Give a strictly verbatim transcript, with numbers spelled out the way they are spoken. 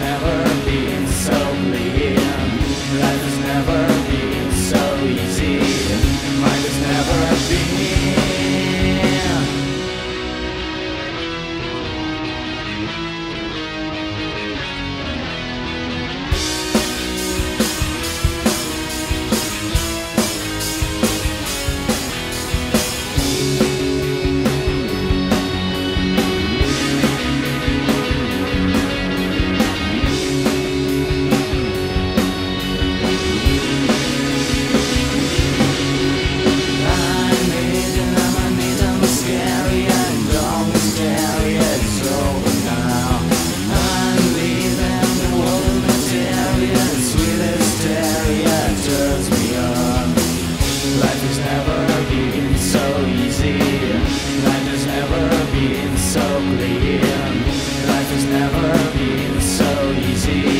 never been so clear. Life has never been so easy. Mine has never been. Life has never been so easy. Life has never been so clear. Life has never been so easy.